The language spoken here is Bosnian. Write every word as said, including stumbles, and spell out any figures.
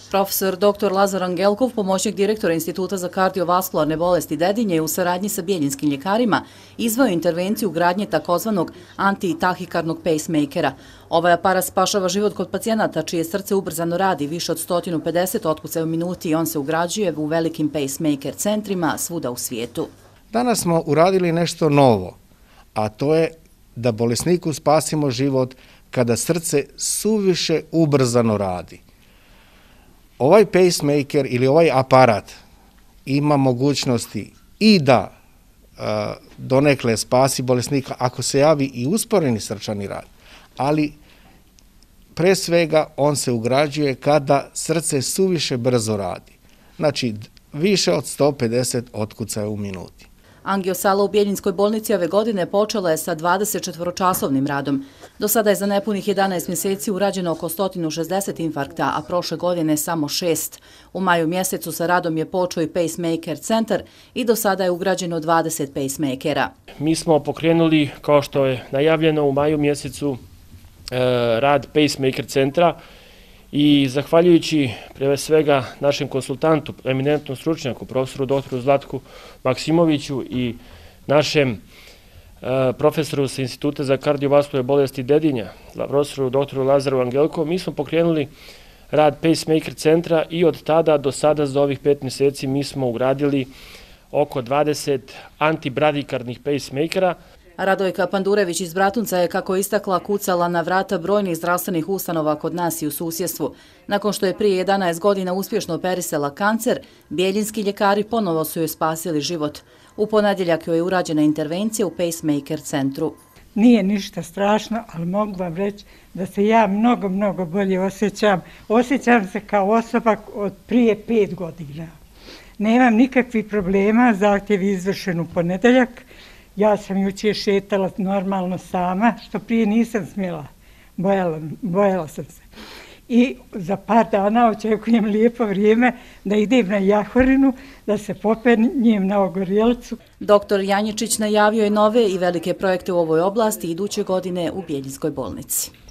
Profesor doktor Lazar Angelkov, pomoćnik direktora Instituta za kardiovaskularne bolesti Dedinje, u saradnji sa bjeljinskim ljekarima izveo intervenciju gradnje takozvanog antitahikardnog pacemakera. Ovaj aparat spašava život kod pacijenata čije srce ubrzano radi više od sto pedeset otkucaja u minuti i on se ugrađuje u velikim pacemaker centrima svuda u svijetu. Danas smo uradili nešto novo, a to je da bolesniku spasimo život kada srce suviše ubrzano radi. Ovaj pacemaker ili ovaj aparat ima mogućnosti i da uh, donekle spasi bolesnika ako se javi i usporeni srčani rad, ali pre svega on se ugrađuje kada srce suviše brzo radi, znači više od sto pedeset otkucaja u minuti. Angiosala u Bjeljinskoj bolnici ove godine počela je sa dvadesetčetvoročasovnim radom. Do sada je za nepunih jedanaest mjeseci urađeno oko sto šezdeset infarkta, a prošle godine samo šest. U maju mjesecu sa radom je počeo i pacemaker centar i do sada je ugrađeno dvadeset pacemakera. Mi smo pokrenuli, kao što je najavljeno, u maju mjesecu rad pacemaker centra i zahvaljujući prije svega našem konsultantu, eminentnom stručnjaku, profesoru doktoru Zlatku Maksimoviću i našem profesoru sa Instituta za kardiovaskularne bolesti Dedinja, profesoru doktoru Lazaru Angelkovu, mi smo pokrenuli rad pacemaker centra i od tada do sada za ovih pet mjeseci mi smo ugradili oko dvadeset antibradikardnih pacemakera. Radojka Pandurević iz Bratunca je, kako istakla, kucala na vrata brojnih zdravstvenih ustanova kod nas i u susjedstvu. Nakon što je prije jedanaest godina uspješno operisala kancer, bjeljinski ljekari ponovo su joj spasili život. U ponedjeljak joj je urađena intervencija u pacemaker centru. Nije ništa strašno, ali mogu vam reći da se ja mnogo, mnogo bolje osjećam. Osjećam se kao osoba od prije pet godina. Nemam nikakvih problema, zahtjev je izvršen u ponedjeljak. Ja sam jučer šetala normalno sama, što prije nisam smjela, bojala, bojala sam se. I za par dana očekujem lijepo vrijeme da idem na Jahorinu, da se popenjem na Ogorjelcu. Doktor Janjičić najavio je nove i velike projekte u ovoj oblasti iduće godine u Bjeljinskoj bolnici.